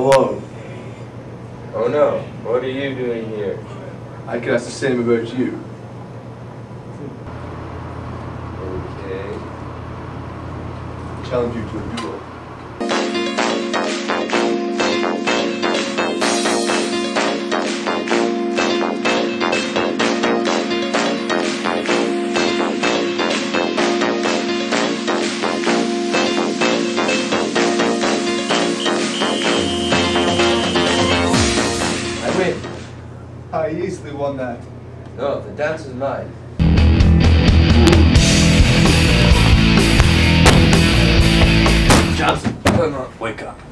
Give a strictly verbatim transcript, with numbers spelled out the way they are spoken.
alone. Oh no, what are you doing here? I can ask the same about you. Okay. Challenge you to a duel. I win. I easily won that. No, the dance is mine. Johnson, Come on. wake up.